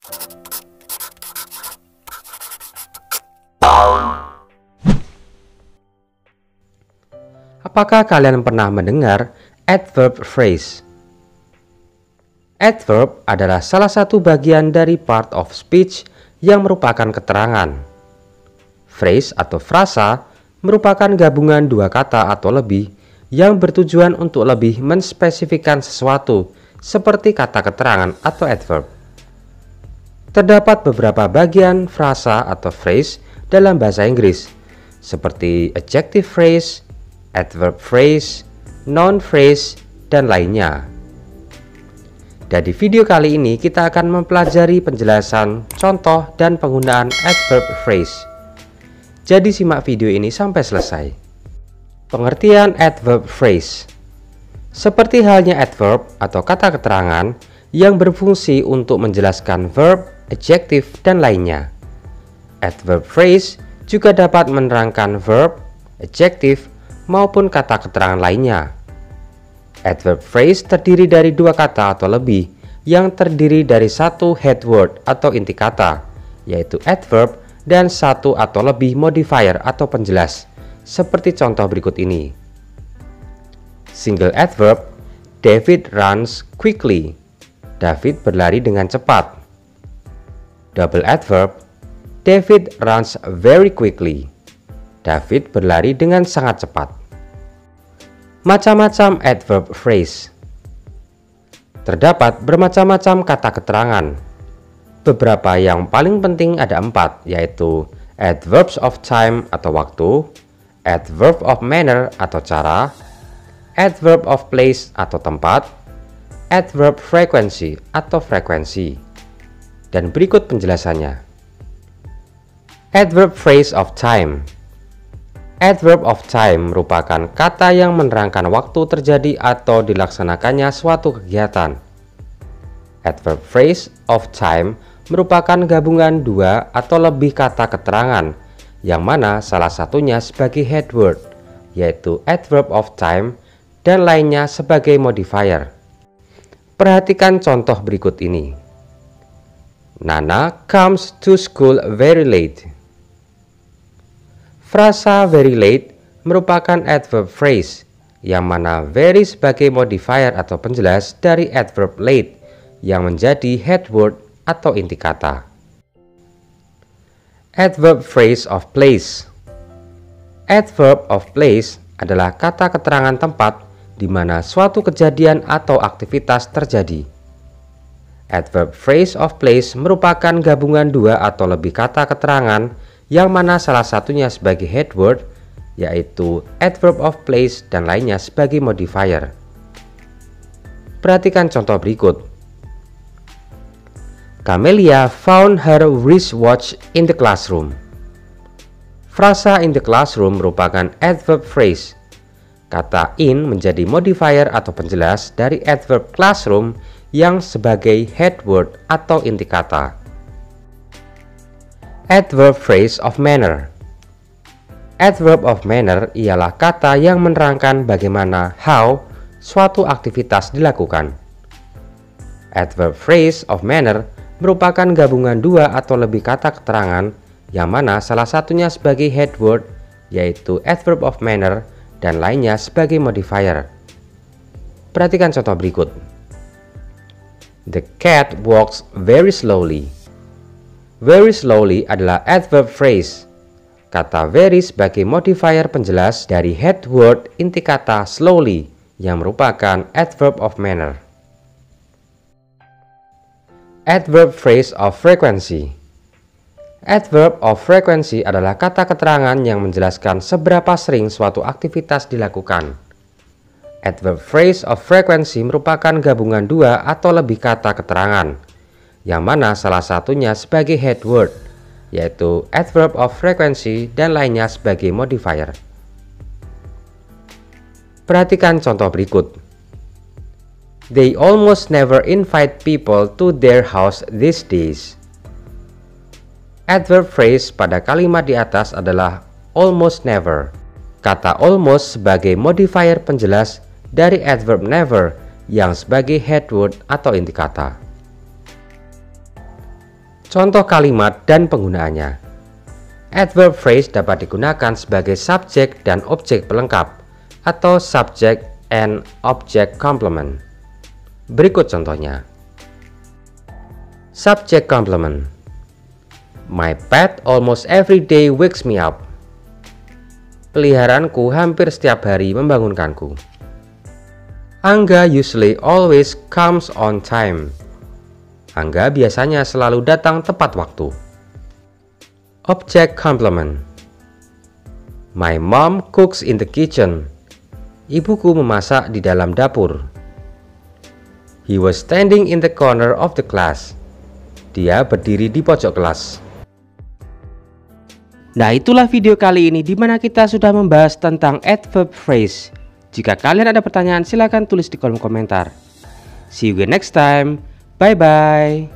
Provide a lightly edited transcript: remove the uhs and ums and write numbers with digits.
Apakah kalian pernah mendengar adverb phrase? Adverb adalah salah satu bagian dari part of speech yang merupakan keterangan. Phrase atau frasa merupakan gabungan dua kata atau lebih yang bertujuan untuk lebih menspesifikkan sesuatu, seperti kata keterangan atau adverb. Terdapat beberapa bagian frasa atau phrase dalam bahasa Inggris, seperti adjective phrase, adverb phrase, noun phrase, dan lainnya. Dan di video kali ini kita akan mempelajari penjelasan, contoh, dan penggunaan adverb phrase. Jadi simak video ini sampai selesai. Pengertian adverb phrase. Seperti halnya adverb atau kata keterangan yang berfungsi untuk menjelaskan verb, adjective, dan lainnya. Adverb phrase juga dapat menerangkan verb, adjective, maupun kata keterangan lainnya. Adverb phrase terdiri dari dua kata atau lebih yang terdiri dari satu head word atau inti kata, yaitu adverb, dan satu atau lebih modifier atau penjelas, seperti contoh berikut ini. Single adverb, David runs quickly. David berlari dengan cepat. Double adverb, David runs very quickly. David berlari dengan sangat cepat. Macam-macam adverb phrase. Terdapat bermacam-macam kata keterangan. Beberapa yang paling penting ada 4, yaitu adverbs of time atau waktu, adverb of manner atau cara, adverb of place atau tempat, adverb frequency atau frekuensi. Dan berikut penjelasannya. Adverb phrase of time. Adverb of time merupakan kata yang menerangkan waktu terjadi atau dilaksanakannya suatu kegiatan. Adverb phrase of time merupakan gabungan dua atau lebih kata keterangan, yang mana salah satunya sebagai head word, yaitu adverb of time, dan lainnya sebagai modifier. Perhatikan contoh berikut ini. Nana comes to school very late. Frasa very late merupakan adverb phrase, yang mana very sebagai modifier atau penjelas dari adverb late yang menjadi head word atau inti kata. Adverb phrase of place. Adverb of place adalah kata keterangan tempat di mana suatu kejadian atau aktivitas terjadi. Adverb phrase of place merupakan gabungan dua atau lebih kata keterangan yang mana salah satunya sebagai head word, yaitu adverb of place, dan lainnya sebagai modifier. Perhatikan contoh berikut. Camelia found her wristwatch in the classroom. Frasa in the classroom merupakan adverb phrase. Kata in menjadi modifier atau penjelas dari adverb classroom yang sebagai head word atau inti kata. Adverb phrase of manner. Adverb of manner ialah kata yang menerangkan bagaimana how suatu aktivitas dilakukan. Adverb phrase of manner merupakan gabungan dua atau lebih kata keterangan yang mana salah satunya sebagai head word, yaitu adverb of manner, dan lainnya sebagai modifier. Perhatikan contoh berikut. The cat walks very slowly. Very slowly adalah adverb phrase. Kata very sebagai modifier penjelas dari head word inti kata slowly yang merupakan adverb of manner. Adverb phrase of frequency. Adverb of frequency adalah kata keterangan yang menjelaskan seberapa sering suatu aktivitas dilakukan. Adverb phrase of frequency merupakan gabungan dua atau lebih kata keterangan, yang mana salah satunya sebagai head word, yaitu adverb of frequency, dan lainnya sebagai modifier. Perhatikan contoh berikut. They almost never invite people to their house these days. Adverb phrase pada kalimat di atas adalah almost never. Kata almost sebagai modifier penjelas dari adverb never yang sebagai head word atau inti kata. Contoh kalimat dan penggunaannya. Adverb phrase dapat digunakan sebagai subjek dan objek pelengkap atau subject and object complement. Berikut contohnya. Subject complement. My pet almost every day wakes me up. Peliharaanku hampir setiap hari membangunkanku. Angga usually always comes on time. Angga biasanya selalu datang tepat waktu. Object complement. My mom cooks in the kitchen. Ibuku memasak di dalam dapur. He was standing in the corner of the class. Dia berdiri di pojok kelas. Nah, itulah video kali ini di mana kita sudah membahas tentang adverb phrase. Jika kalian ada pertanyaan, silahkan tulis di kolom komentar. See you again next time. Bye bye.